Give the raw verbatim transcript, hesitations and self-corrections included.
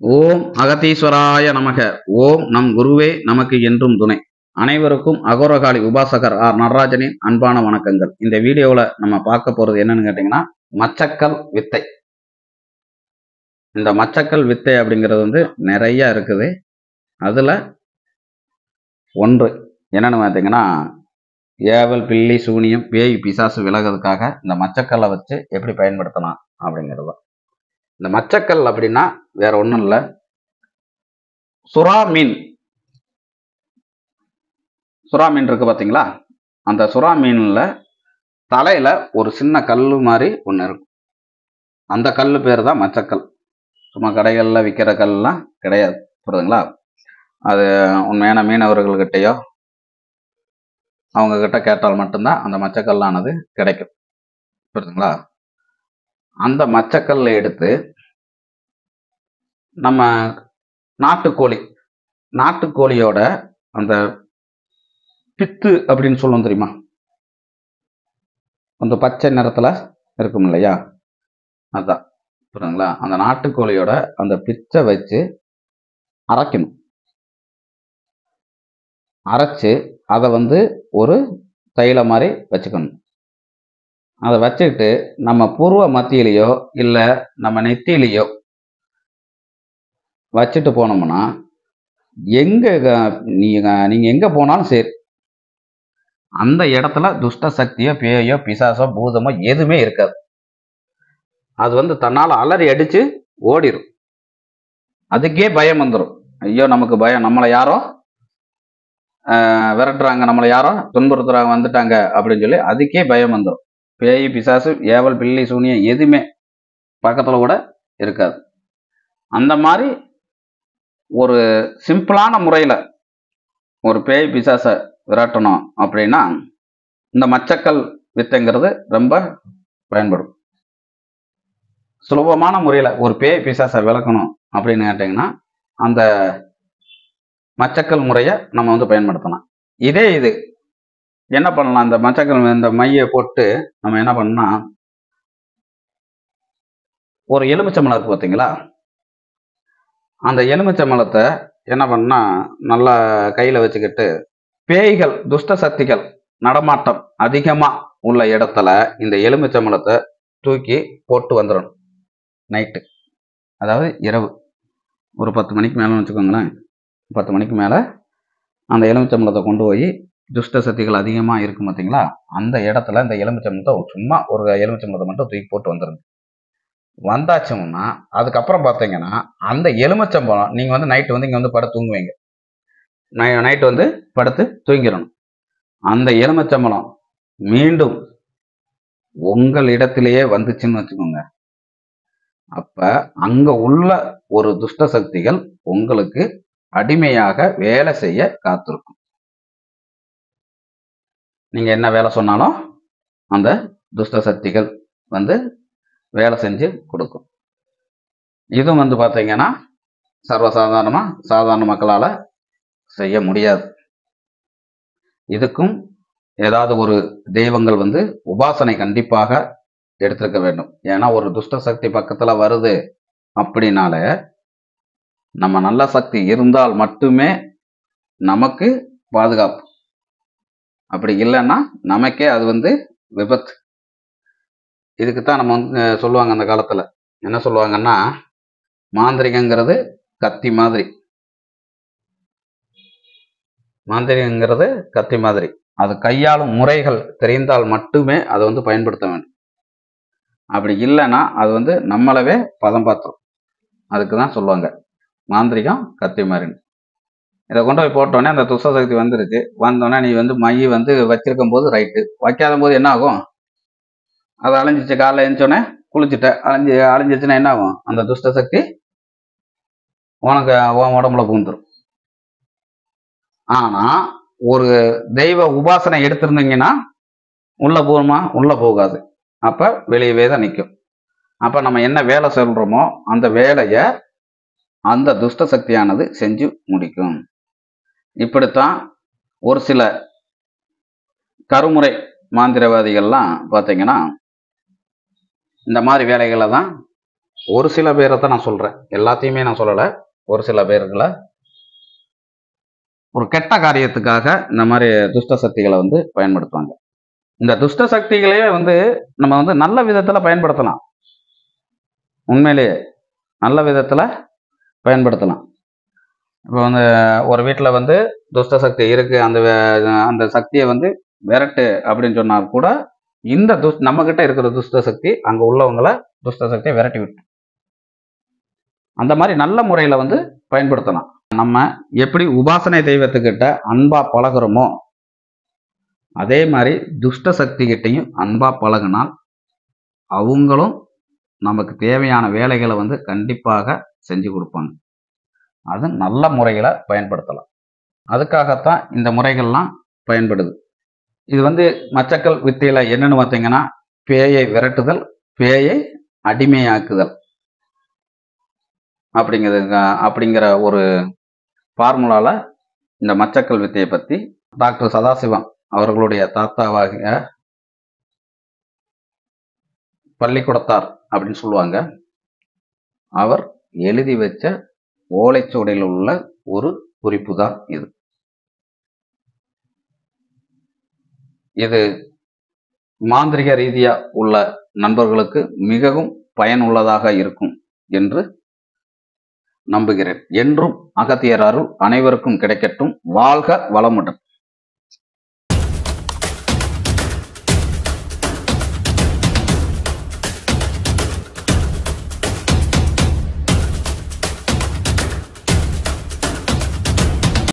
ஓம் அகதீஸ்வராய நமக. ஓம் நம் குருவே நமக்கு என்றும் துணை. அனைவருக்கும் அகோரகாளி உபாசகர் ஆர் நடராஜனின் அன்பான வணக்கங்கள். இந்த வீடியோவில் நம்ம பார்க்க போறது என்னன்னு கேட்டீங்கன்னா, மச்சக்கல் வித்தை. இந்த மச்சக்கல் வித்தை அப்படிங்கிறது வந்து நிறைய இருக்குது. அதுல ஒன்று என்னன்னு பார்த்தீங்கன்னா, ஏவல் பில்லி சூனியம் பேய் பிசாசு விலகிறதுக்காக இந்த மச்சக்கல்லை வச்சு எப்படி பயன்படுத்தலாம் அப்படிங்கிறது. இந்த மச்சக்கல் அப்படின்னா வேற ஒன்றும் இல்லை, சுறா மீன். சுறா மீன் இருக்கு பார்த்தீங்களா? அந்த சுறா மீன்ல தலையில ஒரு சின்ன கல் மாதிரி ஒன்று இருக்கும். அந்த கல் பேர் தான் மச்சக்கல். சும்மா கடைகளில் விற்கிற கல்லாம் கிடையாது, புரியுதுங்களா? அது உண்மையான மீனவர்கள்கிட்டையோ அவங்க கிட்ட கேட்டால் மட்டும்தான் அந்த மச்சக்கல்லானது கிடைக்கும், புரியுதுங்களா? அந்த மச்சக்கல்லை எடுத்து நம்ம நாட்டுக்கோழி நாட்டுக்கோழியோட அந்த பித்து அப்படின்னு சொல்லுவோம் தெரியுமா, அந்த பச்சை நிறத்துல இருக்கும் இல்லையா, அதுதான், புரியுதுங்களா? அந்த நாட்டுக்கோழியோட அந்த பிச்சை வச்சு அரைக்கணும். அரைச்சு அதை வந்து ஒரு தைல மாதிரி வச்சுக்கணும். அதை வச்சுக்கிட்டு நம்ம பூர்வ மத்தியிலையோ இல்லை நம்ம நெத்தியிலையோ வச்சுட்டு போனோம்னா, எங்க நீங்க நீங்க எங்க போனாலும் சரி, அந்த இடத்துல துஷ்ட சக்தியோ பேயோ பிசாசோ பூதமோ எதுவுமே இருக்காது. அது வந்து தன்னால அலறி அடிச்சு ஓடிடும். அதுக்கே பயம் வந்துடும். ஐயோ நமக்கு பயம், நம்மளை யாரோ விரட்டுறாங்க, நம்மளை யாரோ துன்புறுத்துறாங்க, வந்துட்டாங்க அப்படின்னு சொல்லி அதுக்கே பயம் வந்துடும். பேய் பிசாசு ஏவல் பில்லி சூனியம் எதுவுமே பக்கத்துல கூட இருக்காது. அந்த மாதிரி ஒரு சிம்பிளான முறையில் ஒரு பேய் பிசாசை விரட்டணும் அப்படின்னா இந்த மச்சக்கல் வித்தைங்கிறது ரொம்ப பயன்படும். சுலபமான முறையில் ஒரு பேய் பிசாசை விளக்கணும் அப்படின்னு கேட்டிங்கன்னா அந்த மச்சக்கல் முறையை நம்ம வந்து பயன்படுத்தலாம். இதே இது என்ன பண்ணலாம், இந்த மச்சக்கல் இந்த மையை போட்டு நம்ம என்ன பண்ணலாம், ஒரு எலுமிச்சம்பழம் இருக்கு பார்த்தீங்களா, அந்த எலுமிச்சம்பழத்தை என்ன பண்ணா நல்லா கையில் வச்சுக்கிட்டு பேய்கள் துஷ்ட சக்திகள் நடமாட்டம் அதிகமாக உள்ள இடத்துல இந்த எலுமிச்சம்பழத்தை தூக்கி போட்டு வந்துடணும். நைட்டு, அதாவது இரவு ஒரு பத்து மணிக்கு மேலே வச்சுக்கோங்களேன். பத்து மணிக்கு மேலே அந்த எலுமிச்சம்பழத்தை கொண்டு போய் துஷ்ட சக்திகள் அதிகமாக இருக்கும் பார்த்தீங்களா, அந்த இடத்துல இந்த எலுமிச்சம்பழத்தை சும்மா ஒரு எலுமிச்சம்பழத்தை மட்டும் தூக்கி போட்டு வந்துடுங்க. வந்தாச்சுன்னா அதுக்கப்புறம் பார்த்தீங்கன்னா அந்த எலுமிச்சம்பழம் நீங்கள் வந்து நைட்டு வந்து இங்கே வந்து படுத்து தூங்குவீங்க. நை நைட்டு வந்து படுத்து தூங்கிடணும். அந்த எலுமிச்சம்பழம் மீண்டும் உங்கள் இடத்திலேயே வந்துச்சுன்னு வச்சுக்கோங்க, அப்ப அங்க உள்ள ஒரு துஷ்ட சக்திகள் உங்களுக்கு அடிமையாக வேலை செய்ய காத்திருக்கும். நீங்க என்ன வேலை சொன்னாலும் அந்த துஷ்ட சக்திகள் வந்து வேலை செஞ்சு கொடுக்கும். இதுவும் வந்து பார்த்தீங்கன்னா சர்வசாதாரணமா சாதாரண மக்களால செய்ய முடியாது. இதுக்கும் ஏதாவது ஒரு தெய்வங்கள் வந்து உபாசனை கண்டிப்பாக எடுத்திருக்க வேண்டும். ஏன்னா ஒரு துஷ்ட சக்தி பக்கத்துல வருது அப்படின்னால நம்ம நல்ல சக்தி இருந்தால் மட்டுமே நமக்கு பாதுகாப்பு. அப்படி இல்லைன்னா நமக்கே அது வந்து விபத்து. இதுக்குத்தான் நம்ம வந்து சொல்லுவாங்க, அந்த காலத்துல என்ன சொல்லுவாங்கன்னா, மாந்திரிகங்கிறது கத்தி மாதிரி, மாந்திரிகங்கிறது கத்தி மாதிரி, அது கையாளும் முறைகள் தெரிந்தால் மட்டுமே அதை வந்து பயன்படுத்த வேண்டும். அப்படி இல்லைன்னா அது வந்து நம்மளவே பதம் பார்த்தோம். அதுக்கு தான் சொல்லுவாங்க மாந்திரிகம் கத்தி மாதிரின்னு. இதை கொண்டு போய் போட்டோன்னே அந்த துஷ்ட சக்தி வந்துருச்சு. வந்தோடனே நீ வந்து மைய வந்து வச்சிருக்கும் போது ரைட்டு, வைக்காத போது என்ன ஆகும், அது அழிஞ்சிச்சு. காலைல எழுந்தோடனே குளிச்சுட்ட அழிஞ்சு அழிஞ்சிச்சுன்னா என்ன ஆகும், அந்த துஷ்ட சக்தி உனக்கு உன் உடம்புல பூந்துடும். ஆனா ஒரு தெய்வ உபாசனை எடுத்திருந்தீங்கன்னா உள்ள போகுமா, உள்ள போகாது. அப்ப வெளியவே தான் நிற்கும். அப்ப நம்ம என்ன வேலை சொல்றோமோ அந்த வேலையை அந்த துஷ்ட சக்தியானது செஞ்சு முடிக்கும். இப்படித்தான் ஒரு சில கருமுறை மாந்திரவாதிகள்லாம் பார்த்தீங்கன்னா இந்த மாதிரி வேலைகளை தான் ஒரு சில பேரை தான் நான் சொல்றேன், எல்லாத்தையுமே நான் சொல்லலை. ஒரு சில பேர்களை ஒரு கெட்ட காரியத்துக்காக இந்த மாதிரி துஷ்ட சக்திகளை வந்து பயன்படுத்துவாங்க. இந்த துஷ்ட சக்திகளே வந்து நம்ம வந்து நல்ல விதத்துல பயன்படுத்தலாம். உண்மையிலேயே நல்ல விதத்துல பயன்படுத்தலாம். இப்போ வந்து ஒரு வீட்டில் வந்து துஷ்ட சக்தி இருக்கு, அந்த அந்த சக்தியை வந்து விரட்டு அப்படின்னு சொன்னா கூட இந்த துஷ் நம்ம கிட்ட இருக்கிற துஷ்ட சக்தி அங்க உள்ளவங்களை துஷ்ட சக்தியை விரட்டி விட்டு அந்த மாதிரி நல்ல முறையில வந்து பயன்படுத்தலாம். நம்ம எப்படி உபாசனை தெய்வத்துக்கிட்ட அன்பா பழகுறோமோ அதே மாதிரி துஷ்ட சக்தி கிட்டையும் அன்பா பழகினால் அவங்களும் நமக்கு தேவையான வேலைகளை வந்து கண்டிப்பாக செஞ்சு கொடுப்பாங்க. அது நல்ல முறைகளை பயன்படுத்தலாம். அதுக்காகத்தான் இந்த முறைகள்லாம் பயன்படுது. இது வந்து மச்சக்கல் வித்தையில என்னன்னு பார்த்தீங்கன்னா, பேயை விரட்டுதல், பேயை அடிமையாக்குதல் அப்படிங்கிறது அப்படிங்கிற ஒரு ஃபார்முலால இந்த மச்சக்கல் வித்தையை பத்தி டாக்டர் சதாசிவம் அவர்களுடைய தாத்தாவாகிய பள்ளிக்கூடத்தார் அப்படின்னு சொல்லுவாங்க, அவர் எழுதி வச்ச ஓலைச்சுவடியில் உள்ள ஒரு குறிப்பு தான் இது. இது மாந்திரிக ரீதியா உள்ள நண்பர்களுக்கு மிகவும் பயனுள்ளதாக இருக்கும் என்று நம்புகிறேன். என்றும் அகத்தியர் அருள் அனைவருக்கும் கிடைக்கட்டும். வாழ்க வளமுடன்.